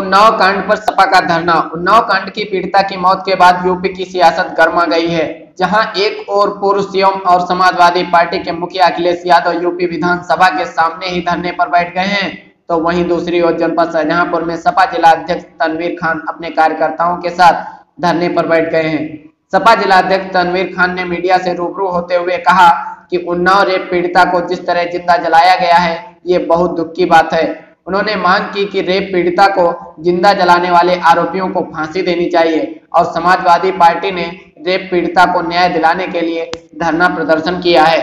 उन्नाव कांड पर सपा का धरना। उन्नाव कांड की पीड़िता की मौत के बाद यूपी की सियासत गर्मा गई है, जहां एक और पूर्व सीएम और समाजवादी पार्टी के मुखिया अखिलेश यादव यूपी विधानसभा के सामने ही धरने पर बैठ गए हैं, तो वहीं दूसरी ओर जनपद शाहजहांपुर में सपा जिला अध्यक्ष तनवीर खान अपने कार्यकर्ताओं के साथ धरने पर बैठ गए हैं। सपा जिला अध्यक्ष तनवीर खान ने मीडिया से रूबरू होते हुए कहा कि उन्नाव रेप पीड़िता को जिस तरह जिंदा जलाया गया है, ये बहुत दुख की बात है। उन्होंने मांग की कि रेप पीड़िता को जिंदा जलाने वाले आरोपियों को फांसी देनी चाहिए और समाजवादी पार्टी ने रेप पीड़िता को न्याय दिलाने के लिए धरना प्रदर्शन किया है।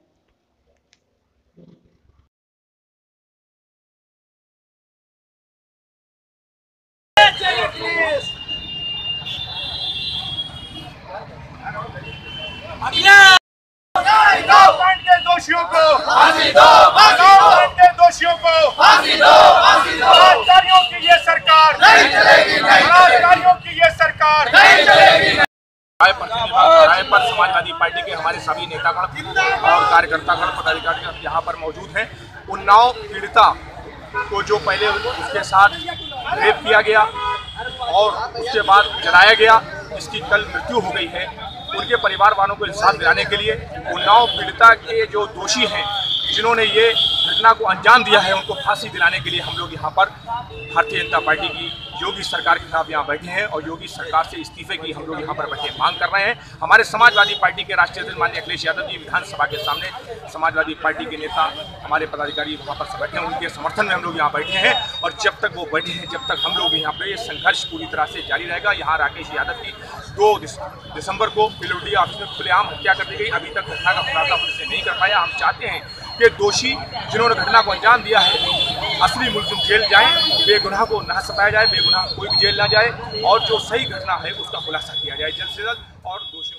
दोषियों को फांसी दो, दोषियों को फांसी दो, बलात्कारियों की ये सरकार नहीं चलेगी, बलात्कारियों की ये सरकार नहीं चलेगी। राय पर समाजवादी पार्टी के हमारे सभी नेतागण और कार्यकर्तागण पदाधिकारी यहाँ पर मौजूद हैं। उन्नाव पीड़िता को जो पहले उसके साथ रेप किया गया और उसके बाद जलाया गया, जिसकी कल मृत्यु हो गई है, उनके परिवार वालों को इंसाफ दिलाने के लिए उन्नाव पीड़िता के जो दोषी हैं, जिन्होंने ये घटना को अंजाम दिया है, उनको फांसी दिलाने के लिए हम लोग यहाँ पर भारतीय जनता पार्टी की योगी सरकार के खिलाफ यहाँ बैठे हैं और योगी सरकार से इस्तीफे की हम लोग यहाँ पर बैठे मांग कर रहे हैं। हमारे समाजवादी पार्टी के राष्ट्रीय अध्यक्ष माननीय अखिलेश यादव जी विधानसभा के सामने समाजवादी पार्टी के नेता हमारे पदाधिकारी वहाँ पर बैठे हैं, उनके समर्थन में हम लोग यहाँ बैठे हैं और जब तक वो बैठे हैं, जब तक हम लोग यहाँ पे संघर्ष पूरी तरह से जारी रहेगा। यहाँ राकेश यादव की 2 दिसंबर को पीएलओडी ऑफिस में खुलेआम हत्या कर दी गई, अभी तक घटना का खुलासा पुलिस ने नहीं कर पाया। हम चाहते हैं कि दोषी जिन्होंने घटना को अंजाम दिया है, असली मुलजिम जेल जाएं, बेगुनाह को न सताया जाए, बेगुनाह कोई भी जेल ना जाए और जो सही घटना है उसका खुलासा किया जाए जल्द से जल्द और दोषी